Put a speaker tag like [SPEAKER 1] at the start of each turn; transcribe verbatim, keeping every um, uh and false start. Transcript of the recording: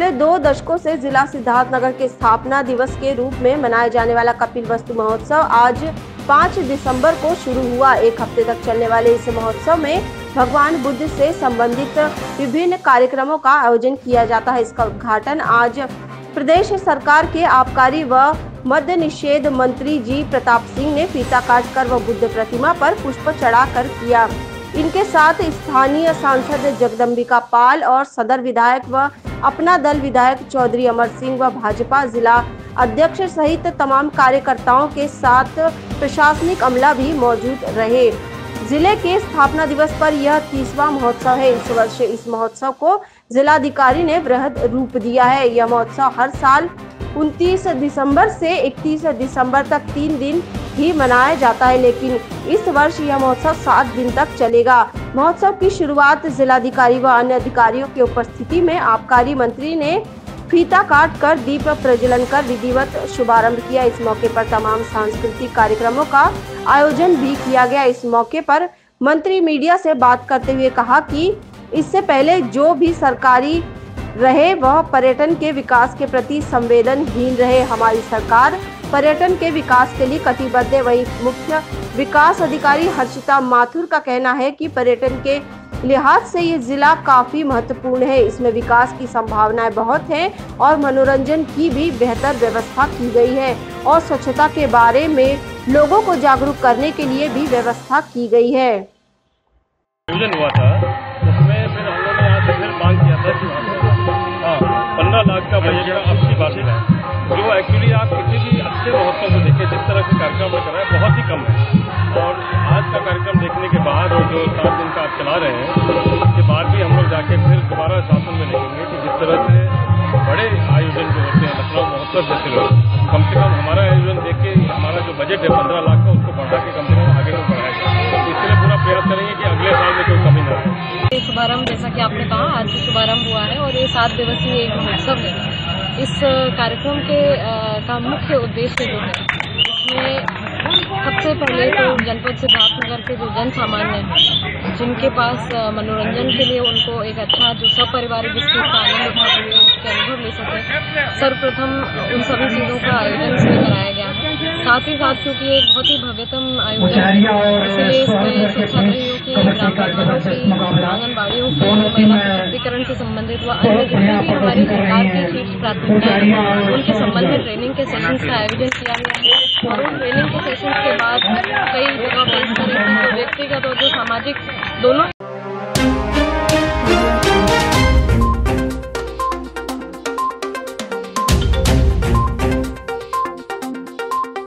[SPEAKER 1] पिछले दो दशकों से जिला सिद्धार्थनगर के स्थापना दिवस के रूप में मनाए जाने वाला कपिलवस्तु महोत्सव आज पाँच दिसंबर को शुरू हुआ। एक हफ्ते तक चलने वाले इस महोत्सव में भगवान बुद्ध से संबंधित विभिन्न कार्यक्रमों का आयोजन किया जाता है। इसका उद्घाटन आज प्रदेश सरकार के आबकारी व मद्य निषेध मंत्री जी प्रताप सिंह ने फीता काटकर व बुद्ध प्रतिमा पर पुष्प चढ़ाकर किया। इनके साथ स्थानीय सांसद जगदम्बिका पाल और सदर विधायक व अपना दल विधायक चौधरी अमर सिंह व भाजपा जिला अध्यक्ष सहित तमाम कार्यकर्ताओं के साथ प्रशासनिक अमला भी मौजूद रहे। जिले के स्थापना दिवस पर यह तीसवां महोत्सव है। इस वर्ष इस महोत्सव को जिलाधिकारी ने वृहद रूप दिया है। यह महोत्सव हर साल उनतीस दिसंबर से इकतीस दिसंबर तक तीन दिन ही मनाया जाता है, लेकिन इस वर्ष यह महोत्सव सात दिन तक चलेगा। महोत्सव की शुरुआत जिलाधिकारी व अन्य अधिकारियों की उपस्थिति में आबकारी मंत्री ने फीता काट कर दीप प्रज्वलन कर विधिवत शुभारंभ किया। इस मौके पर तमाम सांस्कृतिक कार्यक्रमों का आयोजन भी किया गया। इस मौके पर मंत्री मीडिया से बात करते हुए कहा कि इससे पहले जो भी सरकारी रहे वह पर्यटन के विकास के प्रति संवेदनहीन रहे। हमारी सरकार पर्यटन के विकास के लिए कटिबद्ध है। वही मुख्य विकास अधिकारी हर्षिता माथुर का कहना है कि पर्यटन के लिहाज से ये जिला काफी महत्वपूर्ण है। इसमें विकास की संभावनाएं बहुत हैं और मनोरंजन की भी बेहतर व्यवस्था की गई है और स्वच्छता के बारे में लोगों को जागरूक करने के लिए भी व्यवस्था की गई है।
[SPEAKER 2] आयोजन हुआ था उसमें फिर हम लोगों ने यहाँ से फिर मांग किया था कि हाँ पंद्रह लाख का बजट का अब की बात है जो एक्चुअली आप किसी भी अच्छे महोत्सव को देखें जिस तरह के कार्यक्रम में कर रहे हैं बहुत ही कम है। और आज का कार्यक्रम देखने के बाद और जो सात दिन का आप चला रहे हैं उसके बाद भी हम लोग जाके फिर दोबारा शासन में देखेंगे कि जिस तरह से बड़े आयोजन जो होते हैं लखनऊ महोत्सव जैसे लोग कम से कम हमारा आयोजन देख के हमारा जो बजट है पंद्रह लाख का उसको बढ़ा के कम से कम आगे को बढ़ाया जाए। तो इसके लिए पूरा प्रयास करेंगे कि अगले साल में कोई कमी न आए।
[SPEAKER 3] शुभारंभ जैसा कि आपने कहा आज से शुभारंभ हुआ है और ये सात दिवसीय एक महोत्सव है। इस कार्यक्रम के का मुख्य उद्देश्य जो है इसमें सबसे पहले तो जनपद सिद्धार्थनगर के जो जन सामान्य हैं जिनके पास मनोरंजन के लिए उनको एक अच्छा जो सपरिवारिक स्थिति का आनंद उठा सके उसके अनुभव ले सके सर्वप्रथम उन सभी चीज़ों का आयोजन इसमें कराया गया है। साथ ही साथ क्योंकि एक बहुत ही भव्यतम आयोजन है इसलिए इसमें शिक्षागृहों के ग्राम पंचायतों की आंगनबाड़ियों की महिला सशक्तिकरण से संबंधित व अन्य जितने भी हमारी सरकार की शीर्ष प्राथमिकताएं उनके संबंधित ट्रेनिंग के सेशंस का आयोजन किया गया है। और उन ट्रेनिंग के सेशंस के बाद कई जगह पर इस तरह की जो व्यक्तिगत और जो सामाजिक दोनों